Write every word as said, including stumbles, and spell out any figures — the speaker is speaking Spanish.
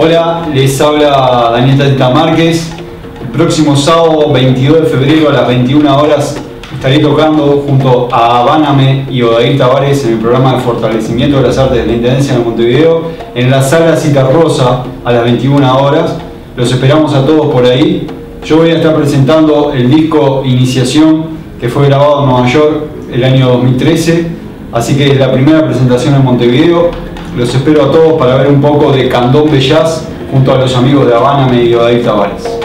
Hola, les habla Daniel Tata Márquez. El próximo sábado veintidós de febrero a las veintiuna horas estaré tocando junto a Abáname y Odair Tavares en el programa de fortalecimiento de las artes de la Intendencia de Montevideo en la sala Citarrosa a las veintiuna horas. Los esperamos a todos por ahí. Yo voy a estar presentando el disco Iniciación, que fue grabado en Nueva York el año dos mil trece, así que es la primera presentación en Montevideo. Los espero a todos para ver un poco de candombe jazz junto a los amigos de Abáname y Odair Tavares.